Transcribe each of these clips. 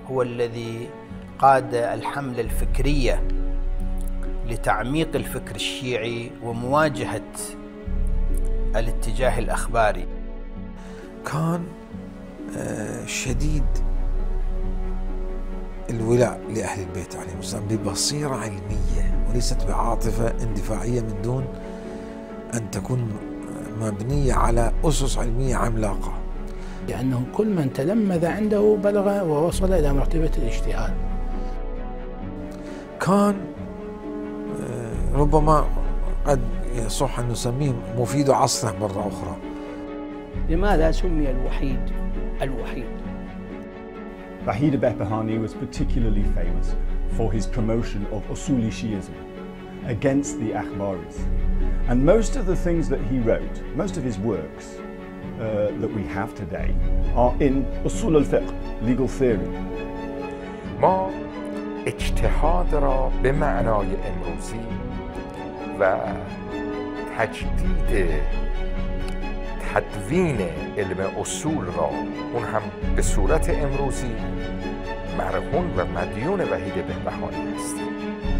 هو الذي قاد الحملة الفكرية لتعميق الفكر الشيعي ومواجهة الاتجاه الأخباري. كان شديد الولاء لأهل البيت عليهم السلام ببصيرة علمية وليست بعاطفة اندفاعية من دون أن تكون مبنية على أسس علمية عملاقة، لأنه كل من تلمذ عنده بلغ ووصل إلى مرتبة الاجتهاد. كان ربما قد يصح أن نسميه مفيد عصره مرة أخرى. لماذا سمي الوحيد الوحيد؟ Vahid Behbahani was particularly famous for his promotion of Usuli Shi'ism against the Akhbaris. And most of the things that he wrote, most of his works that we have today are in Usul al-Fiqh, legal theory. ما اجتهاد را به معنای امروزی و تجدید تدوین علم اصول را اون هم به صورت امروزی مرهون و مدیون وحید بهبهانی هستیم.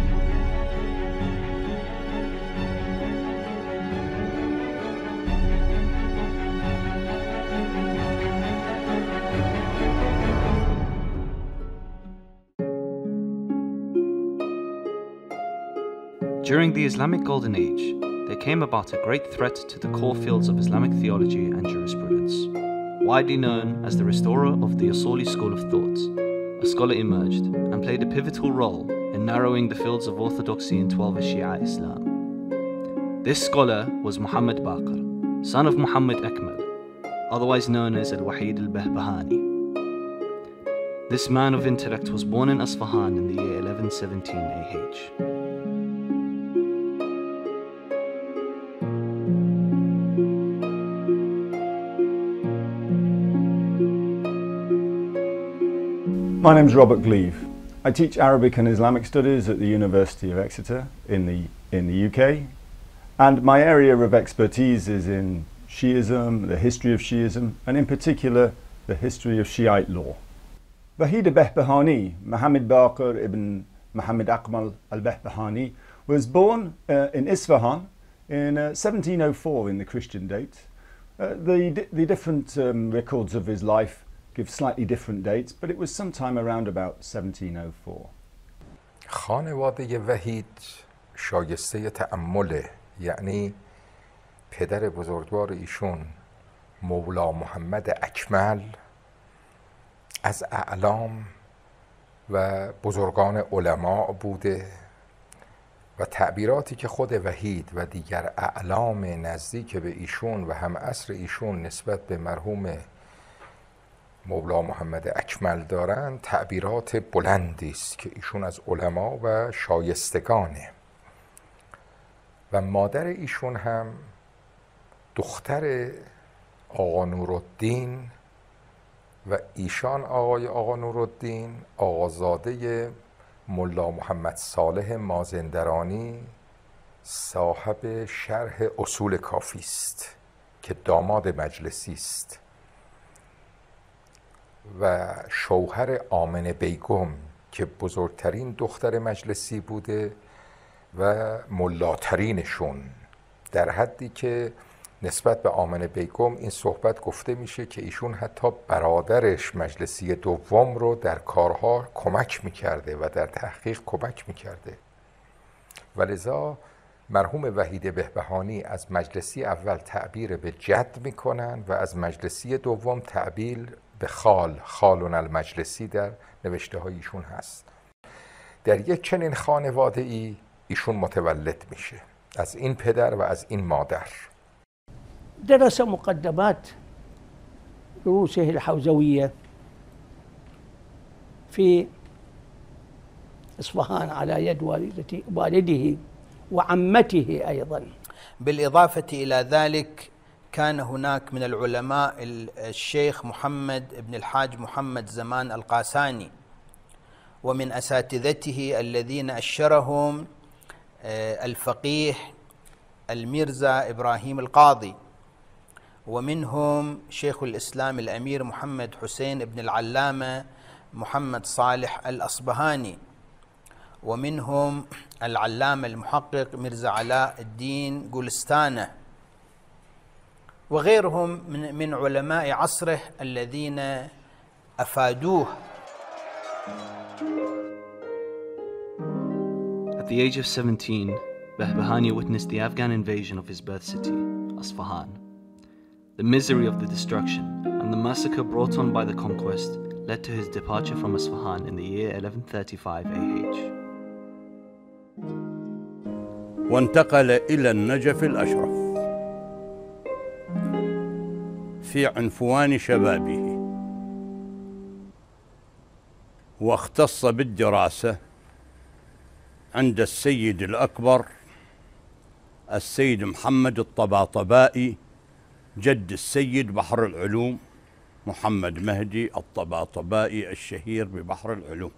During the Islamic Golden Age, there came about a great threat to the core fields of Islamic theology and jurisprudence. Widely known as the restorer of the Usuli school of thought, a scholar emerged and played a pivotal role in narrowing the fields of orthodoxy in Twelver Shia Islam. This scholar was Muhammad Baqir, son of Muhammad Akmal, otherwise known as al-Waheed al-Behbahani. This man of intellect was born in Isfahan in the year 1117 AH. My name's Robert Gleave. I teach Arabic and Islamic Studies at the University of Exeter in the UK, and my area of expertise is in Shi'ism, the history of Shi'ism, and in particular the history of Shiite law. Vahid Behbahani, Muhammad Baqir ibn Muhammad Akmal al-Behbahani, was born in Isfahan in 1704 in the Christian date. The different records of his life give slightly different dates, but it was sometime around about 1704. خانواده وحید شایسته تأمله، یعنی پدر بزرگوار ایشون مولا محمد اکمل از اعلام و بزرگان علما بوده و تعبیراتی که خود وحید و دیگر اعلام نزدیک به ایشون و هم عصر ایشون نسبت به مرحوم مولا محمد اکمل دارند تعبیرات بلندی است که ایشون از علما و شایستگانه و مادر ایشون هم دختر آقا نورالدین و ایشان آقا نورالدین آقازاده ملا محمد صالح مازندرانی صاحب شرح اصول کافی است که داماد مجلسی است و شوهر آمنه بیگم که بزرگترین دختر مجلسی بوده و ملاترینشون، در حدی که نسبت به آمنه بیگم این صحبت گفته میشه که ایشون حتی برادرش مجلسی دوم رو در کارها کمک میکرده و در تحقیق کمک میکرده و لذا مرحوم وحید بهبهانی از مجلسی اول تعبیر به جد میکنن و از مجلسی دوم تعبیر به خالون المجلسی در نوشته های ایشون هست. در یک چنین خانواده ای ایشون متولد میشه از این پدر و از این مادر. درس مقدمات دروسه الحوزوية في إصفهان على يد والده وعمته أيضا. بالإضافة إلى ذلك كان هناك من العلماء الشيخ محمد بن الحاج محمد زمان القاساني، ومن أساتذته الذين أشرهم الفقيه الميرزا إبراهيم القاضي، ومنهم شيخ الإسلام الأمير محمد حسين بن العلامة محمد صالح الأصبهاني، ومنهم العلامة المحقق مرزا علاء الدين قلستانة، وغيرهم من علماء عصره الذين أفادوه. At the age of 17, Bihbahani witnessed the Afghan invasion of his birth city, Isfahan. The misery of the destruction and the massacre brought on by the conquest led to his departure from Isfahan in the year 1135 AH. وانتقل إلى النجف الأشرف في عنفوان شبابه، واختص بالدراسة عند السيد الأكبر السيد محمد الطباطبائي جد السيد بحر العلوم محمد مهدي الطباطبائي الشهير ببحر العلوم.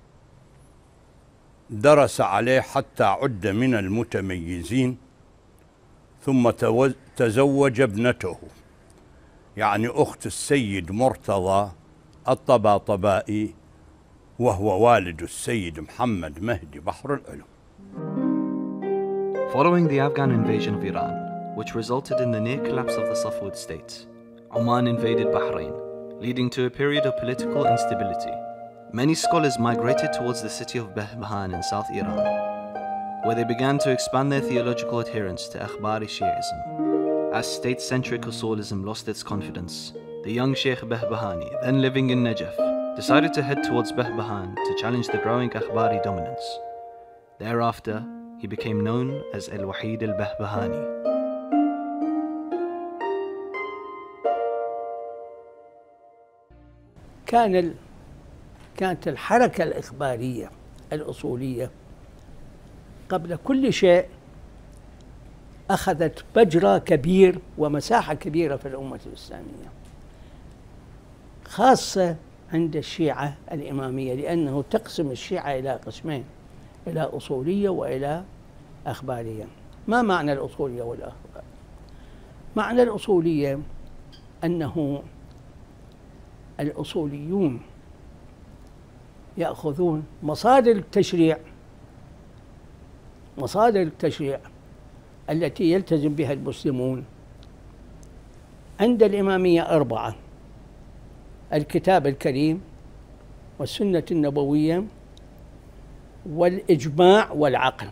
درس عليه حتى عد من المتميزين، ثم تزوج ابنته يعني أخت السيد مرتضى الطباطبائي، وهو والد السيد محمد مهدي بحر العلوم. Following the Afghan invasion of Iran, which resulted in the near collapse of the Safavid states, Oman invaded Bahrain, leading to a period of political instability. Many scholars migrated towards the city of Behbahani in South Iran, where they began to expand their theological adherence to Akhbari Shi'ism. As state-centric Usulism lost its confidence, the young Sheikh Bihbahani, then living in Najaf, decided to head towards Bihbahani to challenge the growing Akhbari dominance. Thereafter, he became known as al-Waheed al-Behbahani. كانت الحركة الإخبارية الأصولية قبل كل شيء أخذت مجرى كبير ومساحة كبيرة في الأمة الإسلامية، خاصة عند الشيعة الإمامية، لأنه تقسم الشيعة إلى قسمين، إلى أصولية وإلى أخبارية. ما معنى الأصولية والأخبار؟ معنى الأصولية أنه الأصوليون يأخذون مصادر التشريع التي يلتزم بها المسلمون. عند الإمامية 4: الكتاب الكريم والسنة النبوية والإجماع والعقل.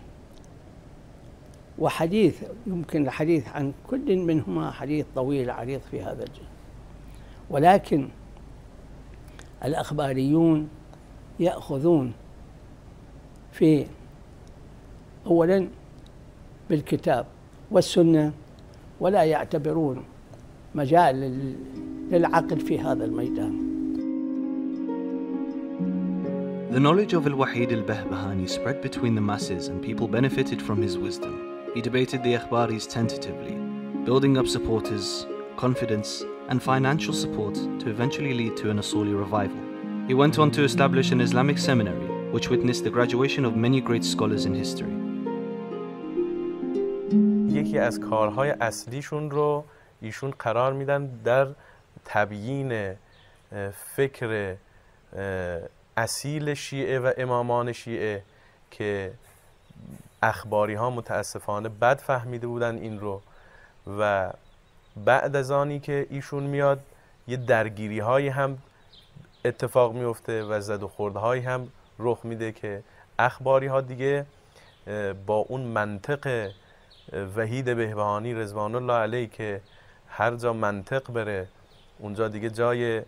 وحديث يمكن الحديث عن كل منهما حديث طويل عريض في هذا الجزء. ولكن الأخباريون يأخذون في أولا بالكتاب والسنة، ولا يعتبرون مجال للعقل في هذا الميدان. The knowledge of al-Waheed al-Behbahani spread between the masses and people benefited from his wisdom. He debated the Akhbaris tentatively, building up supporters, confidence and financial support to eventually lead to an Usuli revival. He went on to establish an Islamic seminary which witnessed the graduation of many great scholars in history. یکی از کارهای اصلیشون رو ایشون قرار میدن در تبیین فکر اصیل شیعه و امامان شیعه که اخباری ها متاسفانه بد فهمیده بودن این رو، و بعد از آنی که ایشون میاد یه درگیری هایی هم اتفاق میفته و زد و خورده هایی هم رخ میده که اخباری ها دیگه با اون منطق وحید بهبهانی رضوان الله علیه که هر جا منطق بره اونجا دیگه جای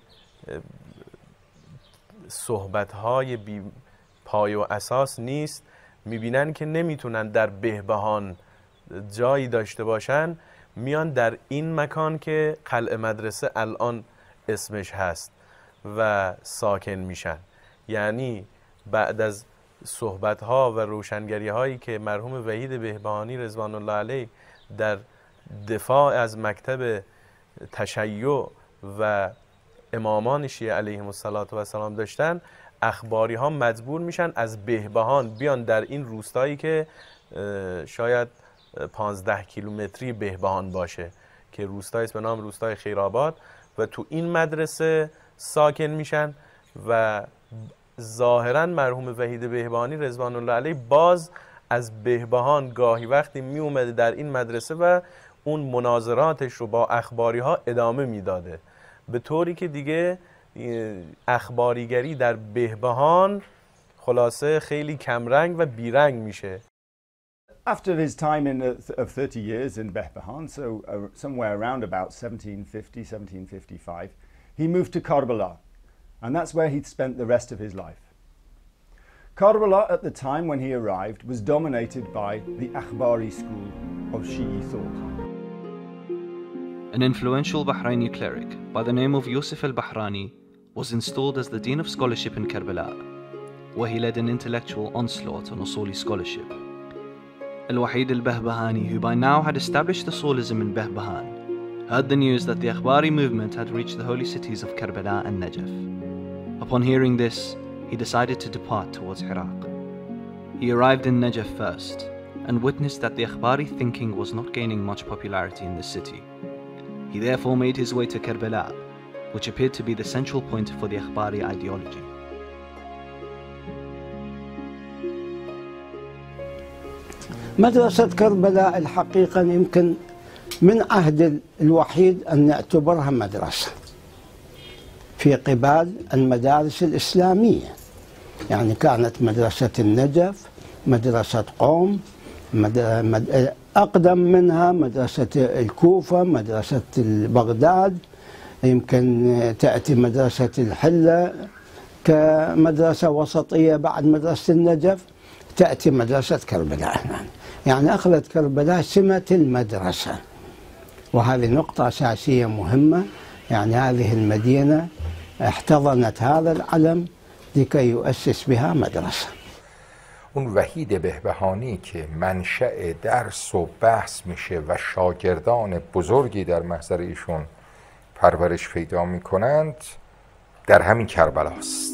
صحبت‌های بی پای و اساس نیست، میبینن که نمیتونن در بهبهان جایی داشته باشن، میان در این مکان که قلعه مدرسه الان اسمش هست و ساکن میشن. یعنی بعد از صحبت‌ها و روشنگری‌هایی که مرحوم وحید بهبهانی رضوان الله علیه در دفاع از مکتب تشیع و امامان شیعه علیهم السلام داشتن، اخباری ها مجبور میشن از بهبهان بیان در این روستایی که شاید 15 کیلومتری بهبهان باشه که روستایی است به نام روستای خیرآباد، و تو این مدرسه ساکن میشن و ظاهرا مرحوم وحید بهبهانی رضوان الله علیه باز از بهبهان گاهی وقتی می اومده در این مدرسه و اون مناظراتش رو با اخباری ها ادامه میداده، به طوری که دیگه اخباریگری در بهبهان خلاصه خیلی کمرنگ و بیرنگ میشه. After his time of 30 years in Bihbahani, so somewhere around about 1750, 1755, he moved to Karbala, and that's where he'd spent the rest of his life. Karbala at the time when he arrived was dominated by the Akhbari school of Shi'i thought. An influential Bahraini cleric by the name of Yusuf al-Bahrani was installed as the Dean of Scholarship in Karbala, where he led an intellectual onslaught on Usuli scholarship. Al-Waheed al-Behbahani, who by now had established Usulism in Bihbahani, heard the news that the Akhbari movement had reached the holy cities of Karbala and Najaf. Upon hearing this, he decided to depart towards Iraq. He arrived in Najaf first and witnessed that the Akhbari thinking was not gaining much popularity in the city. He therefore made his way to Karbala, which appeared to be the central point for the Akhbari ideology. مدرسة كربلاء الحقيقة يمكن من عهد الوحيد أن نعتبرها مدرسة في قبال المدارس الإسلامية، يعني كانت مدرسة النجف، مدرسة قوم، أقدم منها مدرسة الكوفة، مدرسة بغداد، يمكن تأتي مدرسة الحلة كمدرسة وسطية بعد مدرسة النجف، تأتي مدرسة كربلاء، يعني أخذت كربلاء سمة المدرسة، وهذه نقطة أساسية مهمة، يعني هذه المدينة احتضنت هذا العلم لكي يؤسس بها مدرسة. اون وحید بهبهانی که منشأ درس و بحث میشه و شاگردان بزرگی در محضر ایشون پرورش پیدا میکنند در همین کربلاست.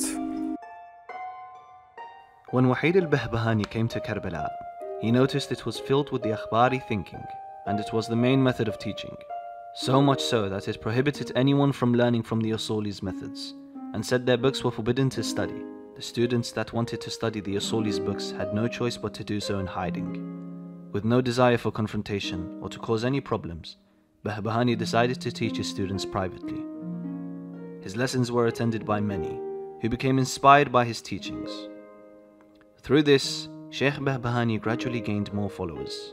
When Wahid al-Behbahani came to Karbala, he noticed it was filled with the Akhbari thinking, and it was the main method of teaching, so much so that it prohibited anyone from learning from the Usuli's methods, and said their books were forbidden to study. The students that wanted to study the Usuli's books had no choice but to do so in hiding. With no desire for confrontation or to cause any problems, Bihbahani decided to teach his students privately. His lessons were attended by many, who became inspired by his teachings. Through this, Sheikh Bihbahani gradually gained more followers.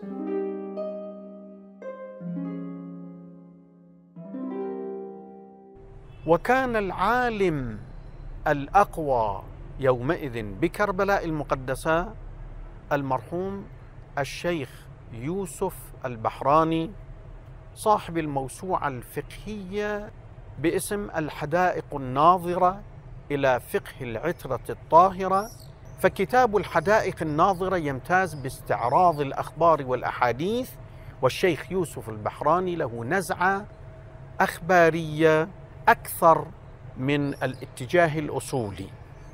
وكان العالم الأقوى يومئذ بكربلاء المقدسة المرحوم الشيخ يوسف البحراني صاحب الموسوعة الفقهية باسم الحدائق الناظرة إلى فقه العترة الطاهرة. فكتاب الحدائق الناظرة يمتاز باستعراض الأخبار والأحاديث، والشيخ يوسف البحراني له نزعة أخبارية أكثر من الاتجاه الأصولي،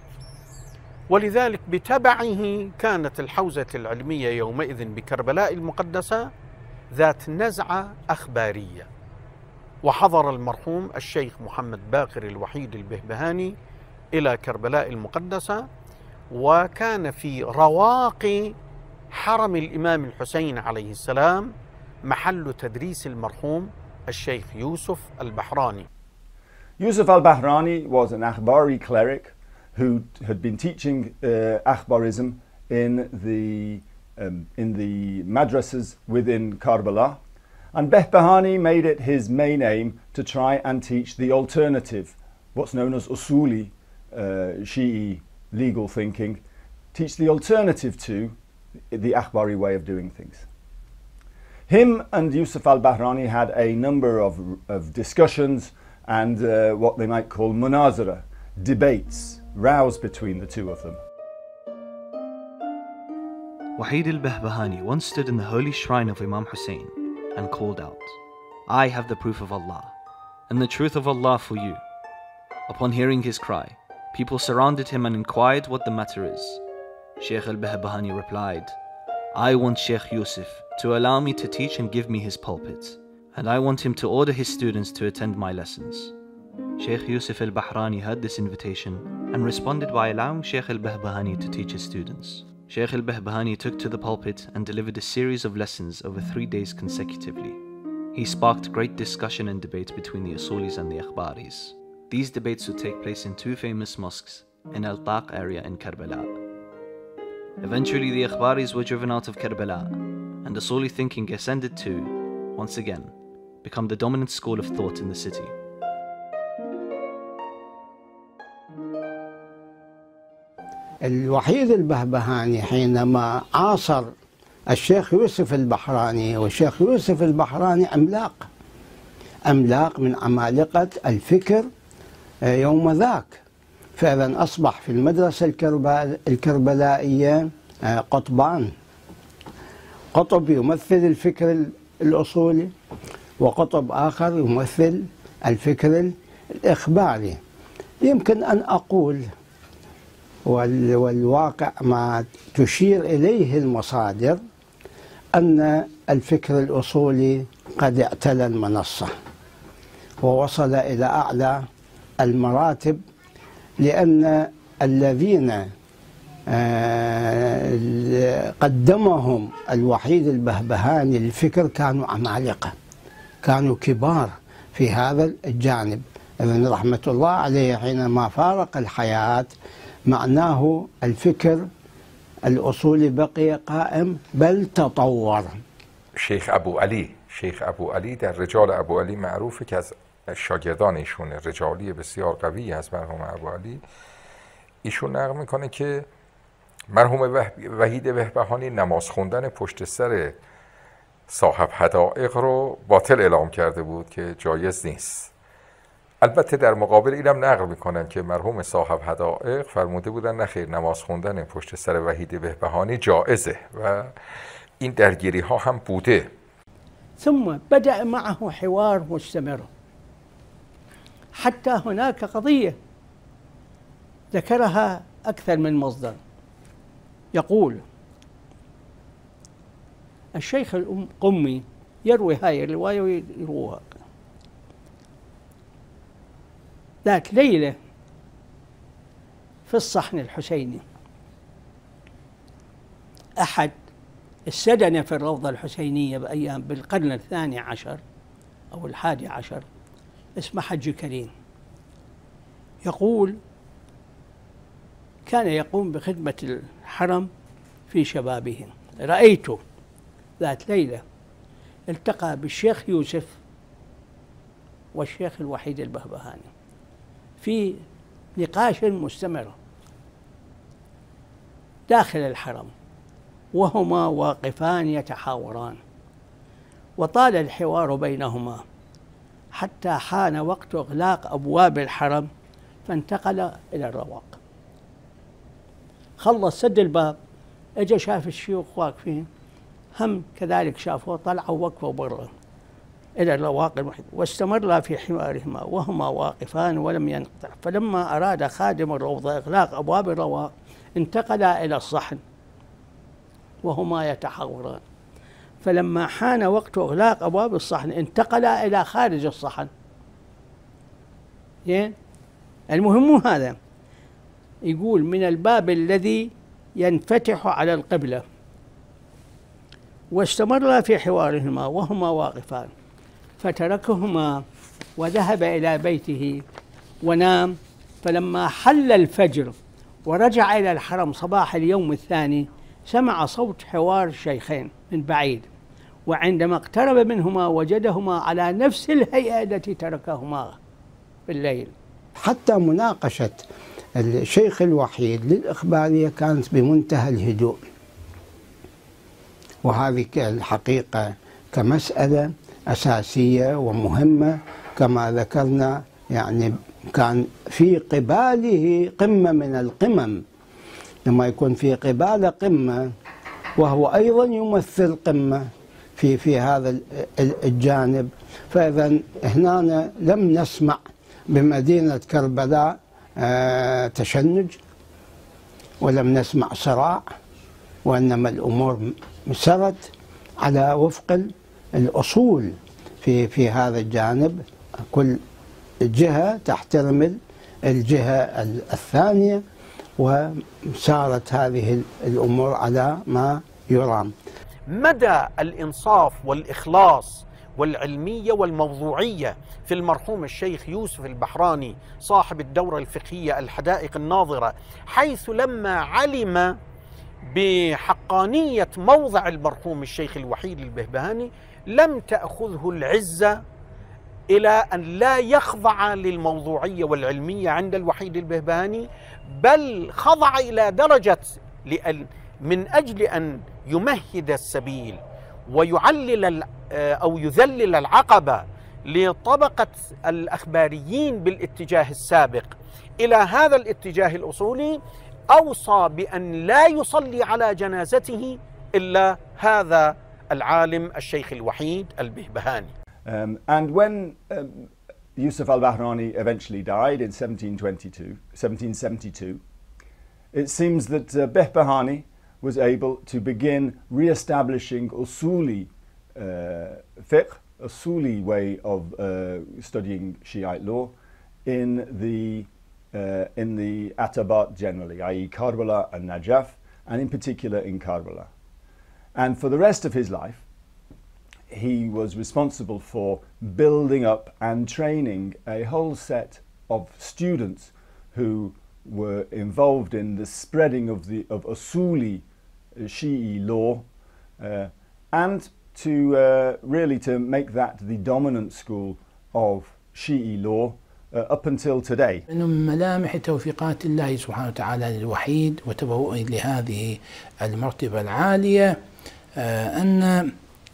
ولذلك بتبعه كانت الحوزة العلمية يومئذ بكربلاء المقدسة ذات نزعة أخبارية. وحضر المرحوم الشيخ محمد باقر الوحيد البهبهاني إلى كربلاء المقدسة، وكان في رواق حرم الإمام الحسين عليه السلام محل تدريس المرحوم الشيخ يوسف البحراني. Yusuf al-Bahrani was an Akhbari cleric who had been teaching Akhbarism in the madrasas within Karbala, and Bihbahani made it his main aim to try and teach the alternative, what's known as Usuli Shi'i legal thinking, teach the alternative to the Akhbari way of doing things. Him and Yusuf al-Bahrani had a number of discussions and what they might call munazara, debates, rows between the two of them. Wahid al-Behbahani once stood in the holy shrine of Imam Hussein and called out, "I have the proof of Allah and the truth of Allah for you." Upon hearing his cry, people surrounded him and inquired what the matter is. Sheikh al-Behbahani replied, "I want Sheikh Yusuf to allow me to teach and give me his pulpit, and I want him to order his students to attend my lessons." Sheikh Yusuf al-Bahrani heard this invitation and responded by allowing Sheikh al-Behbahani to teach his students. Sheikh al-Behbahani took to the pulpit and delivered a series of lessons over 3 days consecutively. He sparked great discussion and debate between the Usulis and the Akhbaris. These debates would take place in 2 famous mosques in al-Taq area in Karbala. Eventually the Akhbaris were driven out of Karbala, and Usuli thinking ascended to, once again, become the dominant school of thought in the city. الوحيد البهبهاني حينما عاصر الشيخ يوسف البحراني، والشيخ يوسف البحراني أملاق من عمالقة الفكر يوم ذاك، فإذا أصبح في المدرسة الكربلائية قطبان، قطب يمثل الفكر الأصولي، وقطب آخر يمثل الفكر الإخباري. يمكن أن أقول والواقع ما تشير إليه المصادر أن الفكر الأصولي قد اعتلى المنصة ووصل إلى أعلى المراتب، لأن الذين قدمهم الوحيد البهبهاني للفكر كانوا عمالقة، كانوا كبار في هذا الجانب. ابن رحمة الله عليه حينما فارق الحياة معناه الفكر الأصولي بقي قائم بل تطور. شیخ ابو علی در رجال ابو علی معروفه که از شاگردان ایشونه، رجالی بسیار قوی از مرحوم ابو علی. ایشون نقل میکنه که مرحوم وحید بهبهانی نماز خوندن پشت سر صاحب حدائق رو باطل اعلام کرده بود که جایز نیست. البته در مقابل اینم نقل میکنن که مرحوم صاحب حدائق فرموده بودن نخیر، نماز خوندن پشت سر وحید بهبهانی جایزه و این درگیری ها هم بوده. ثم بدأ معه حوار مستمر، حتى هناك قضية ذكرها أكثر من مصدر، يقول الشيخ القمي يروي هاي الرواية ويروها. ذات ليلة في الصحن الحسيني أحد السدنة في الروضة الحسينية بأيام بالقرن 12 أو 11 اسمه حج كريم، يقول كان يقوم بخدمة الحرم في شبابه. رأيته ذات ليلة التقى بالشيخ يوسف والشيخ الوحيد البهبهاني في نقاش مستمر داخل الحرم، وهما واقفان يتحاوران، وطال الحوار بينهما حتى حان وقت إغلاق أبواب الحرم، فانتقل إلى الرواق. خلص سد الباب، اجى شاف الشيوخ واقفين، هم كذلك شافوه، طلعوا وقفوا برا إلى الرواق المحيط، واستمر في حوارهما وهما واقفان ولم ينقطع. فلما أراد خادم الروضة إغلاق أبواب الرواق انتقل إلى الصحن وهما يتحاوران، فلما حان وقت إغلاق أبواب الصحن انتقل إلى خارج الصحن. المهم هذا، يقول من الباب الذي ينفتح على القبلة، واستمر في حوارهما وهما واقفان، فتركهما وذهب إلى بيته ونام. فلما حل الفجر ورجع إلى الحرم صباح اليوم الثاني سمع صوت حوار الشيخين من بعيد، وعندما اقترب منهما وجدهما على نفس الهيئة التي تركهما في الليل. حتى مناقشة الشيخ الوحيد للإخبارية كانت بمنتهى الهدوء، وهذه الحقيقة كمسألة أساسية ومهمة كما ذكرنا، يعني كان في قباله قمة من القمم. لما يكون في قباله قمة وهو أيضا يمثل قمة في هذا الجانب، فإذا هنا لم نسمع بمدينة كربلاء تشنج، ولم نسمع صراع، وإنما الأمور سرت على وفق الأصول في هذا الجانب. كل جهة تحترم الجهة الثانية، وسارت هذه الأمور على ما يرام. مدى الإنصاف والإخلاص والعلمية والموضوعية في المرحوم الشيخ يوسف البحراني صاحب الدورة الفقهية الحدائق الناظرة، حيث لما علم بحقانية موضع المرحوم الشيخ الوحيد البهبهاني لم تأخذه العزة إلى أن لا يخضع للموضوعية والعلمية عند الوحيد البهبهاني، بل خضع إلى درجة من أجل أن يمهد السبيل ويعلل أو يذلل العقبة لطبقة الأخباريين بالاتجاه السابق إلى هذا الاتجاه الأصولي، أوصى بأن لا يصلي على جنازته إلا هذا العالم الشيخ الوحيد البهبهاني. And when Yusuf al-Bahrani eventually died in 1772, it seems that Bihbahani was able to begin re-establishing Usuli fiqh, Usuli way of studying Shiite law in the Atabat generally, i.e. Karbala and Najaf, and in particular in Karbala. And for the rest of his life, he was responsible for building up and training a whole set of students who were involved in the spreading of Usuli Shi'i law, and to really to make that the dominant school of Shi'i law up until today. إنه من ملامح توفيقات الله سبحانه وتعالى للوحيد وتبوئه لهذه المرتبة العالية أن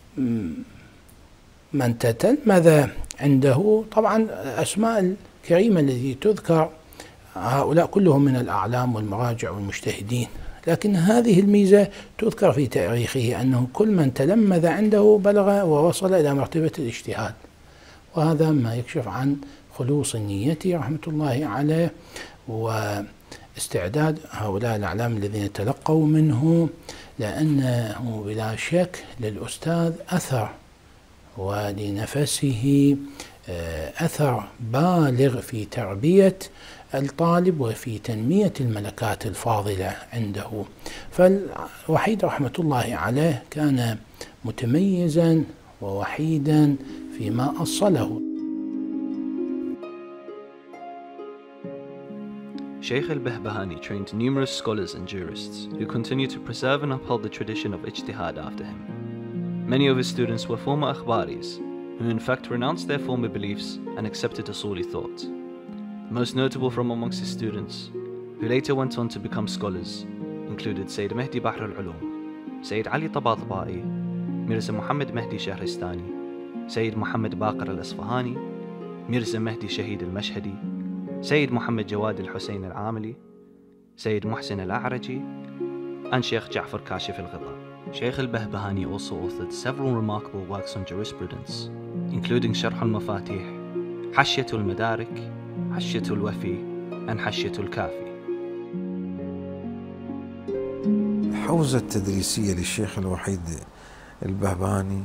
من تتلمذ عنده، طبعا الأسماء الكريمة التي تذكر هؤلاء كلهم من الأعلام والمراجع والمجتهدين، لكن هذه الميزة تذكر في تاريخه أنه كل من تلمذ عنده بلغ ووصل إلى مرتبة الاجتهاد، وهذا ما يكشف عن خلوص النية رحمة الله عليه واستعداد هؤلاء الأعلام الذين تلقوا منه، لأنه بلا شك للأستاذ أثر ولنفسه أثر بالغ في تربية الطالب وفي تنمية الملكات الفاضلة عنده. فالوحيد رحمة الله عليه كان متميزا ووحيدا فيما أصله. Shaykh al-Behbahani trained numerous scholars and jurists who continue to preserve and uphold the tradition of ijtihad after him. Many of his students were former akhbaris, who in fact renounced their former beliefs and accepted Usuli thought. The most notable from amongst his students, who later went on to become scholars, included Sayyid Mehdi Bahr al-Ulum, Sayyid Ali Tabatabai, Mirza Muhammad Mehdi Shahristani, Sayyid Muhammad Baqir al-Isfahani, Mirza Mehdi Shahid al-Mashhadi, Sayyid Muhammad Jawad al-Hussein al-Amili, Sayyid Muhsin al-A'raji, and Sheikh Ja'far Kashif al-Ghita. Shaykh al-Behbahani also authored several remarkable works on jurisprudence, including Sharh al-Mafatih, Hashyat al-Madarik, Hashyat al-Wafi, and Hashyat al-Kafi. الحوزة التدريسية للشيخ الوحيد البهبهاني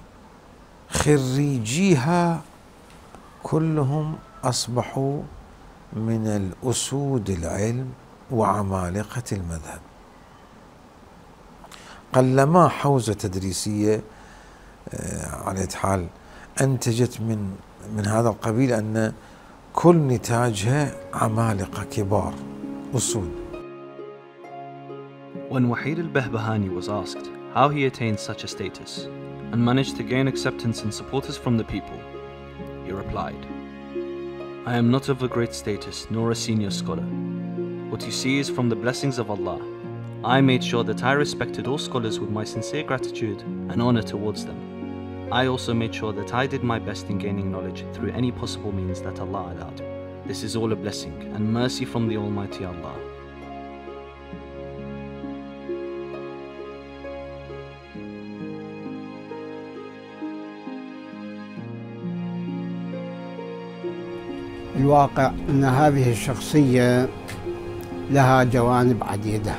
خريجيها كلهم أصبحوا من الأسود العلم وعمالقة المذهب. قلما حوزة تدريسية على حال أنتجت من هذا القبيل أن كل نتاجها عمالقة كبار أسود. When Wahid al-Behbahani was asked how he attained such a status and managed to gain acceptance and supporters from the people, he replied, "I am not of a great status nor a senior scholar. What you see is from the blessings of Allah. I made sure that I respected all scholars with my sincere gratitude and honor towards them. I also made sure that I did my best in gaining knowledge through any possible means that Allah allowed. This is all a blessing and mercy from the Almighty Allah." الواقع أن هذه الشخصية لها جوانب عديدة،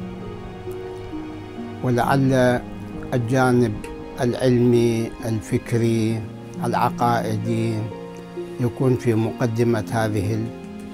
ولعل الجانب العلمي الفكري العقائدي يكون في مقدمة هذه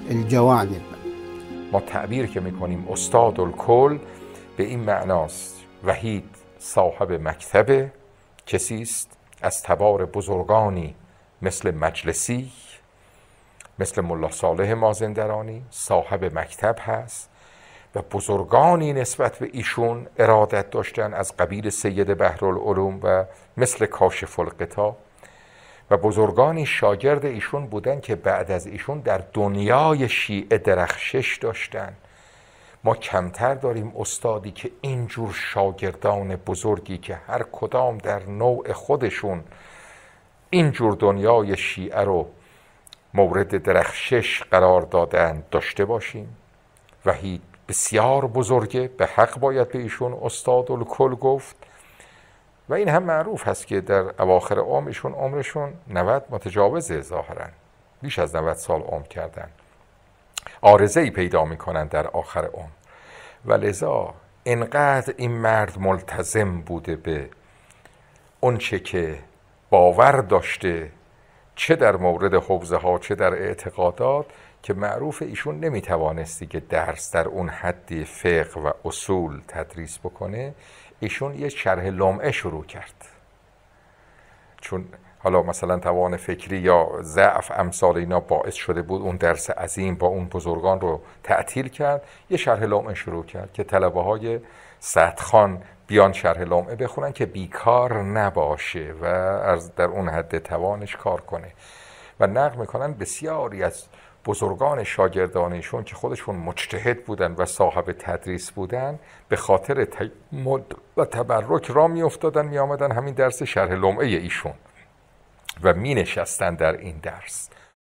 الجوانب. ما تعبیر که میکنیم استاد الکل به این معناست وحید صاحب مکتبه، کسی است از تبار بزرگانی مثل مجلسی، مثل ملا صالح مازندرانی صاحب مکتب هست و بزرگانی نسبت به ایشون ارادت داشتن از قبیل سید بحرالعلوم و مثل کاشف الغطا و بزرگانی شاگرد ایشون بودن که بعد از ایشون در دنیای شیعه درخشش داشتن. ما کمتر داریم استادی که اینجور شاگردان بزرگی که هر کدام در نوع خودشون اینجور دنیای شیعه رو مورد درخشش قرار دادن داشته باشیم. وحید بسیار بزرگه، به حق باید به ایشون استاد الکل گفت و این هم معروف هست که در اواخر عمرشون 90 متجاوزه، ظاهرا بیش از 90 سال عمر کردن، عارضه‌ای پیدا میکنن در آخر عمر و لذا اینقدر این مرد ملتزم بوده به اونچه که باور داشته، چه در مورد حوزه ها چه در اعتقادات، که معروف ایشون نمیتوانستی که درس در اون حد فقه و اصول تدریس بکنه. ایشون یه شرح لمعه شروع کرد، چون حالا مثلا توان فکری یا ضعف امثال اینا باعث شده بود اون درس عظیم با اون بزرگان رو تعطیل کرد. یه شرح لمعه شروع کرد که طلبه های سطخان بیان شرح لمعه بخونن که بیکار نباشه و در اون حد توانش کار کنه و نقل میکنن بسیاری از بزرگان شاگردانشون که خودشون مجتهد بودن و صاحب تدریس بودن به خاطر تمد و تبرک را می افتادن، می آمدن همین درس شرح لمعه ایشون و می نشستن در این درس.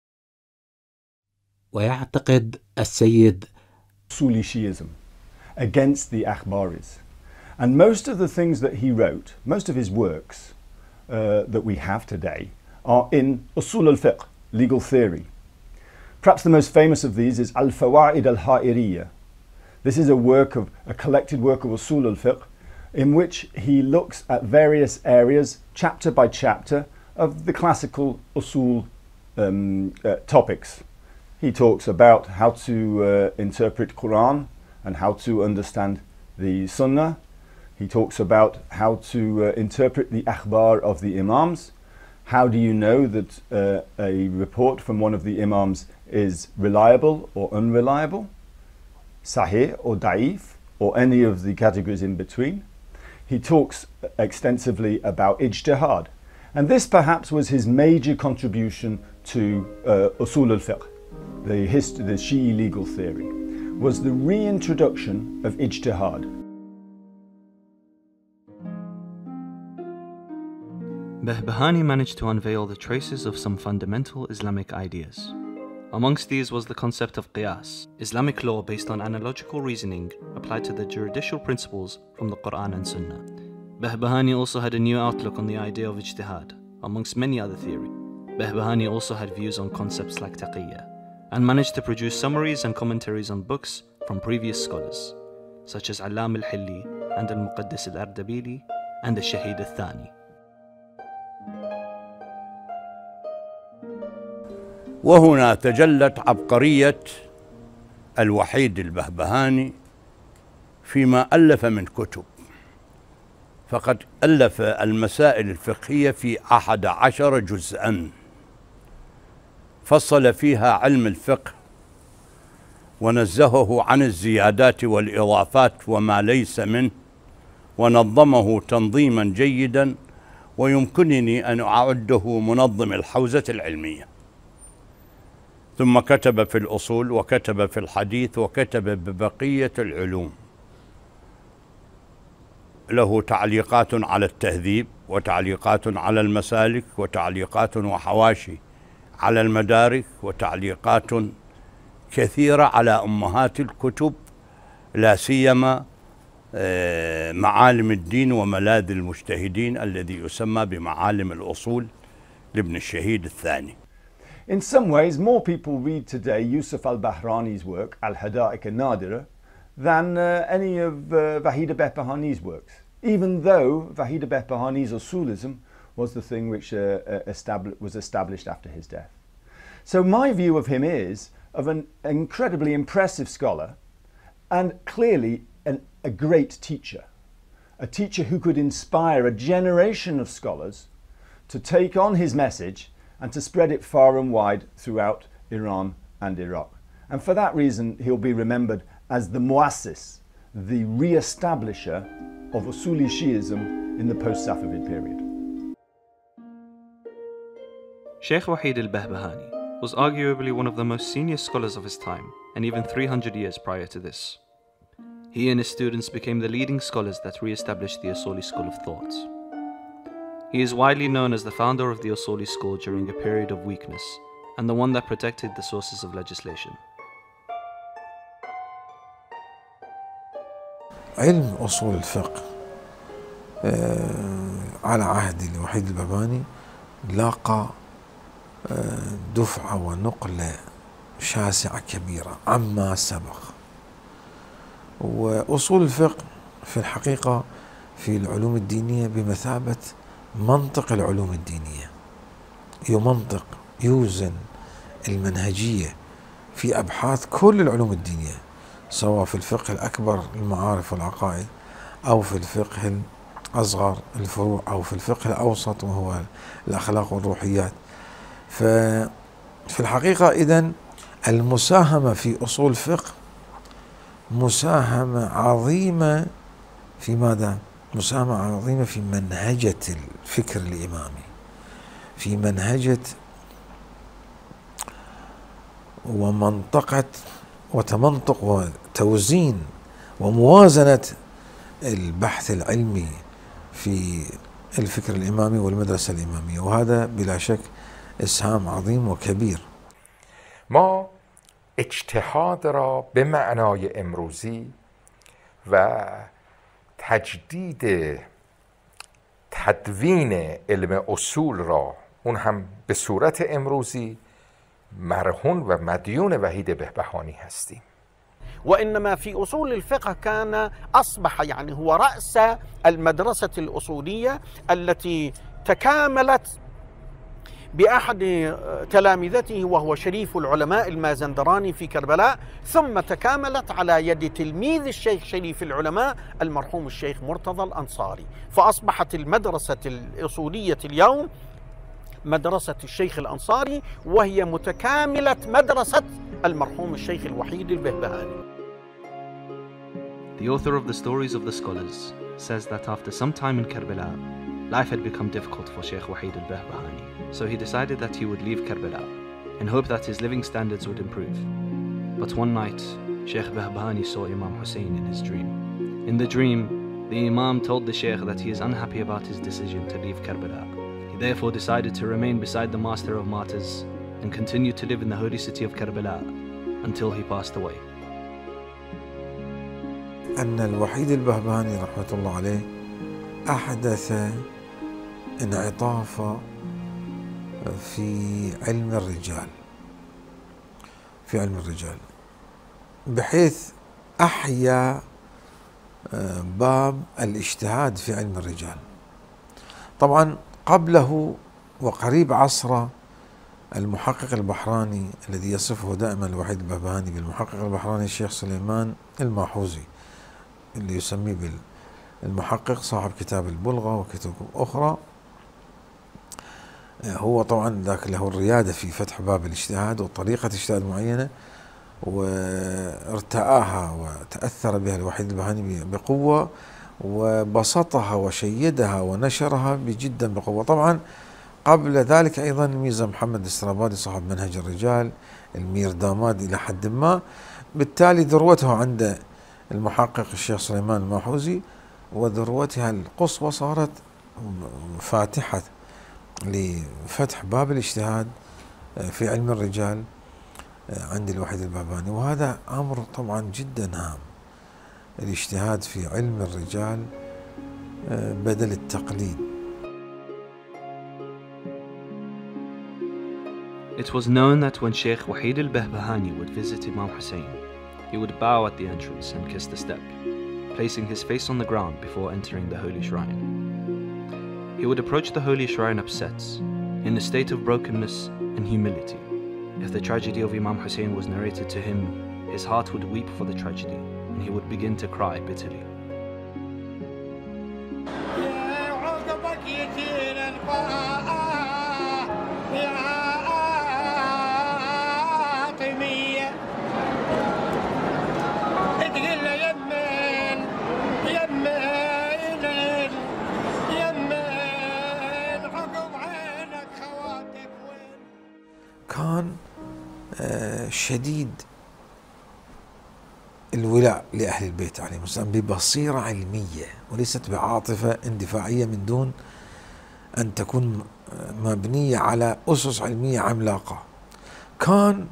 ويعتقد السيد Usuli Shi'ism against the Akhbaris. And most of the things that he wrote, most of his works that we have today are in Usul al-Fiqh, legal theory. Perhaps the most famous of these is al-Fawaid al-Ha'iriyya. This is a collected work of Usul al-Fiqh in which he looks at various areas, chapter by chapter, of the classical Usul topics. He talks about how to interpret Quran and how to understand the Sunnah. He talks about how to interpret the akhbar of the Imams. How do you know that a report from one of the Imams is reliable or unreliable, sahih or da'if, or any of the categories in between? He talks extensively about ijtihad. And this perhaps was his major contribution to Usul al-Fiqh, the Shi'i legal theory, was the reintroduction of ijtihad. Bihbahani managed to unveil the traces of some fundamental Islamic ideas. Amongst these was the concept of qiyas, Islamic law based on analogical reasoning applied to the juridical principles from the Quran and Sunnah. Bihbahani also had a new outlook on the idea of ijtihad, amongst many other theories. Bihbahani also had views on concepts like taqiyya, and managed to produce summaries and commentaries on books from previous scholars, such as Allam al-Hilli and al-Muqaddis al-Ardabili and al-Shahid al-Thani. وهنا تجلت عبقرية الوحيد البهبهاني فيما ألف من كتب، فقد ألف المسائل الفقهية في 11 جزءا، فصل فيها علم الفقه ونزهه عن الزيادات والإضافات وما ليس منه، ونظمه تنظيما جيدا، ويمكنني أن أعده منظم الحوزة العلمية. ثم كتب في الأصول وكتب في الحديث وكتب ببقية العلوم. له تعليقات على التهذيب وتعليقات على المسالك وتعليقات وحواشي على المدارك وتعليقات كثيرة على أمهات الكتب، لا سيما معالم الدين وملاذ المجتهدين الذي يسمى بمعالم الأصول لابن الشهيد الثاني. In some ways, more people read today Yusuf al-Bahrani's work, Al-Hada'ik al-Nadira, than any of Vahid Behbahani's works, even though Vahid Behbahani's Usulism was the thing which was established after his death. So my view of him is of an incredibly impressive scholar and clearly a great teacher. A teacher who could inspire a generation of scholars to take on his message and to spread it far and wide throughout Iran and Iraq. And for that reason, he'll be remembered as the muassis, the re-establisher of Usuli Shi'ism in the post-Safavid period. Sheikh Vahid al-Behbahani was arguably one of the most senior scholars of his time, and even 300 years prior to this. He and his students became the leading scholars that re-established the Usuli school of thought. He is widely known as the founder of the Usuli school during a period of weakness, and the one that protected the sources of legislation. علم أصول الفقه على عهد الوحيد البهبهاني لاقى دفعة ونقلة شاسعة كبيرة عما سبق. وأصول الفقه في الحقيقة في العلوم الدينية بمثابة منطق العلوم الدينية، يمنطق يوزن المنهجية في أبحاث كل العلوم الدينية، سواء في الفقه الأكبر المعارف والعقائد، أو في الفقه الأصغر الفروع، أو في الفقه الأوسط وهو الأخلاق والروحيات. ففي الحقيقة إذن المساهمة في أصول الفقه مساهمة عظيمة في ماذا؟ مساهمة عظيمة في منهجة الفكر الإمامي، في منهجة ومنطقة وتمنطق وتوزين وموازنة البحث العلمي في الفكر الإمامي والمدرسة الإمامية، وهذا بلا شك اسهام عظيم وكبير. ما اجتهاد را به معنای امروزی و تجدید تدوین علم اصول را اون هم به صورت امروزی مرهون و مدیون وحید بهبهانی هستیم. وإنما في أصول الفقه كان أصبح يعني هو رأس المدرسة الأصولية التي تكاملت بأحد تلامذته وهو شريف العلماء المازندراني في كربلاء، ثم تكاملت على يد تلميذ الشيخ شريف العلماء المرحوم الشيخ مرتضى الأنصاري، فأصبحت المدرسة الأصولية اليوم مدرسة الشيخ الأنصاري، وهي متكاملة مدرسة المرحوم الشيخ الوحيد البهبهاني. The author of the Stories of the Scholars says that after some time in Karbala, life had become difficult for Sheikh Vahid al-Behbahani, so he decided that he would leave Karbala in hope that his living standards would improve. But one night, Sheikh Behbahani saw Imam Hussein in his dream. In the dream, the Imam told the Sheikh that he is unhappy about his decision to leave Karbala. He therefore decided to remain beside the Master of Martyrs and continue to live in the holy city of Karbala until he passed away. أن الوحيد البهبهاني رحمة الله عليه أحدث انعطاف في علم الرجال، بحيث أحيا باب الاجتهاد في علم الرجال. طبعا قبله وقريب عصره المحقق البحراني الذي يصفه دائما الوحيد البهبهاني بالمحقق البحراني الشيخ سليمان الماحوزي، اللي يسميه بالمحقق صاحب كتاب البلغة وكتب أخرى. هو طبعا ذاك له الريادة في فتح باب الاجتهاد وطريقة اجتهاد معينة، وارتآها وتأثر بها الوحيد البهبهاني بقوة، وبسطها وشيدها ونشرها جدا بقوة. طبعا قبل ذلك أيضا ميزة محمد السرابادي صاحب منهج الرجال، المير داماد إلى حد ما، بالتالي ذروتها عند المحقق الشيخ سليمان الماحوزي، وذروتها القصوى صارت فاتحة لفتح باب الاجتهاد في علم الرجال عند الوحيد البهبهاني، وهذا أمر طبعا جدا هام، الاجتهاد في علم الرجال بدل التقليد. It was known that when Sheikh Vahid al-Behbahani would visit Imam Hussein, he would bow at the entrance and kiss the step, placing his face on the ground before entering the holy shrine. He would approach the holy shrine upset, in a state of brokenness and humility, If the tragedy of Imam Hussein was narrated to him, his heart would weep for the tragedy, and he would begin to cry bitterly. كان شديد الولاء لأهل البيت عليهم السلام ببصيرة علمية وليست بعاطفة اندفاعية من دون أن تكون مبنية على أسس علمية عملاقة. كان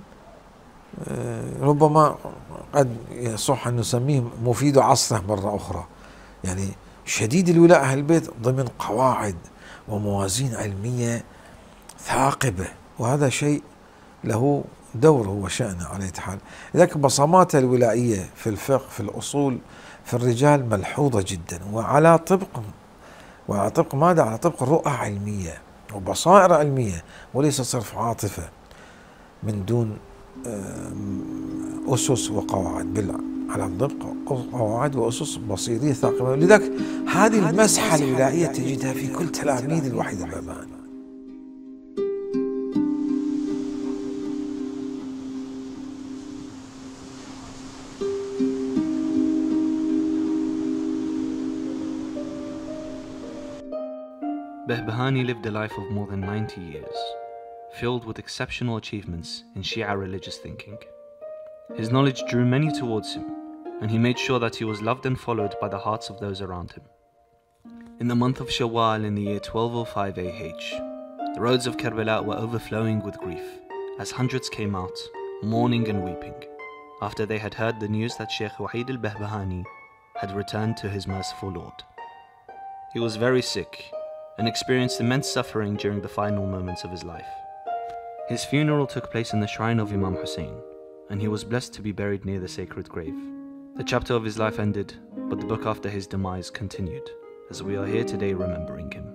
ربما قد يصح أن نسميه مفيد عصره مرة أخرى، يعني شديد الولاء أهل البيت ضمن قواعد وموازين علمية ثاقبة، وهذا شيء له دوره وشأنه على أي حال. لذلك بصماته الولائية في الفقه في الأصول في الرجال ملحوظة جدا، وعلى طبق ماذا؟ على طبق رؤى علمية وبصائر علمية، وليس صرف عاطفة من دون أسس وقواعد، بل على طبق قواعد وأسس بصيرية ثاقبة. لذلك هذه المسحة الولائية تجدها في كل تلاميذ الوحيد البهبهاني. Behbahani lived a life of more than 90 years, filled with exceptional achievements in Shia religious thinking. His knowledge drew many towards him, and he made sure that he was loved and followed by the hearts of those around him. In the month of Shawwal in the year 1205 AH, the roads of Karbala were overflowing with grief, as hundreds came out, mourning and weeping, after they had heard the news that Sheikh Wahid al-Behbahani had returned to his merciful Lord. He was very sick, and experienced immense suffering during the final moments of his life. His funeral took place in the shrine of Imam Hussein, and he was blessed to be buried near the sacred grave. The chapter of his life ended, but the book after his demise continued, as we are here today remembering him.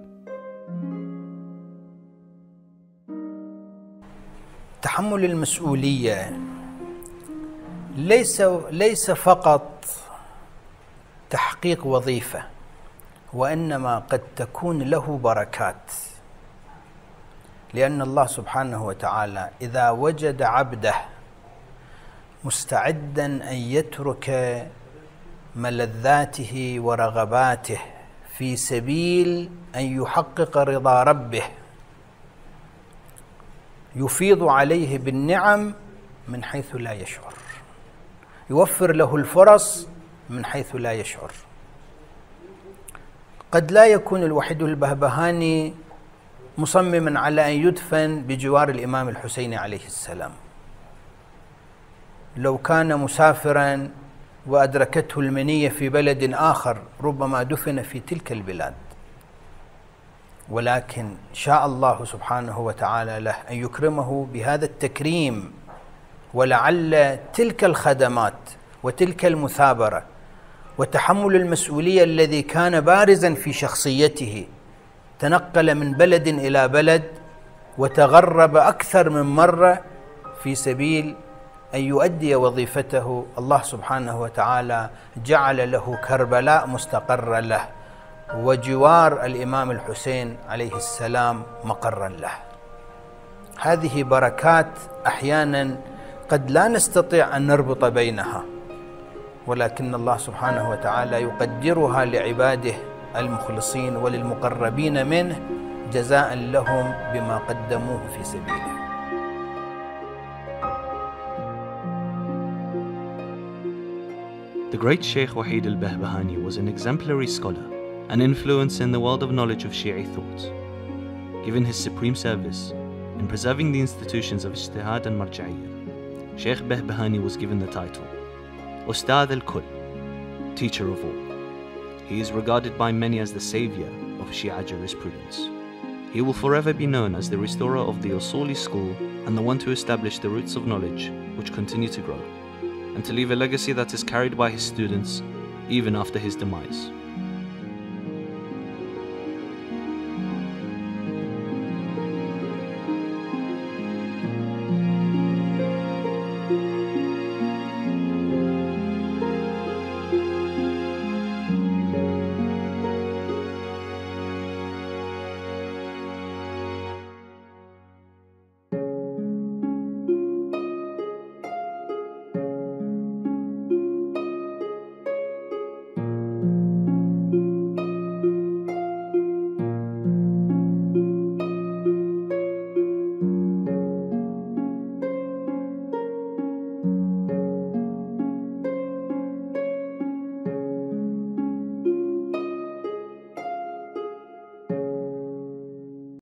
تحمل المسؤولية ليس فقط تحقيق وظيفة، وإنما قد تكون له بركات، لأن الله سبحانه وتعالى إذا وجد عبده مستعدا أن يترك ملذاته ورغباته في سبيل أن يحقق رضا ربه، يفيض عليه بالنعم من حيث لا يشعر، يوفر له الفرص من حيث لا يشعر. قد لا يكون الوحيد البهبهاني مصمما على أن يدفن بجوار الإمام الحسين عليه السلام، لو كان مسافرا وأدركته المنية في بلد آخر ربما دفن في تلك البلاد، ولكن شاء الله سبحانه وتعالى له أن يكرمه بهذا التكريم، ولعل تلك الخدمات وتلك المثابرة وتحمل المسؤولية الذي كان بارزا في شخصيته، تنقل من بلد إلى بلد وتغرب أكثر من مرة في سبيل أن يؤدي وظيفته. الله سبحانه وتعالى جعل له كربلاء مستقرا له، وجوار الإمام الحسين عليه السلام مقرا له. هذه بركات أحيانا قد لا نستطيع أن نربط بينها، ولكن الله سبحانه وتعالى يقدرها لعباده المخلصين وللمقربين منه جزاء لهم بما قدموه في سبيله. The great Sheikh Wahid al-Behbahani was an exemplary scholar, an influence in the world of knowledge of Shi'i thought. Given his supreme service in preserving the institutions of Ijtihad and Marja'iyya, Sheikh Bihbahani was given the title Ustad al-Kull, teacher of all. He is regarded by many as the savior of Shia jurisprudence. He will forever be known as the restorer of the Usuli school and the one to establish the roots of knowledge which continue to grow, and to leave a legacy that is carried by his students even after his demise.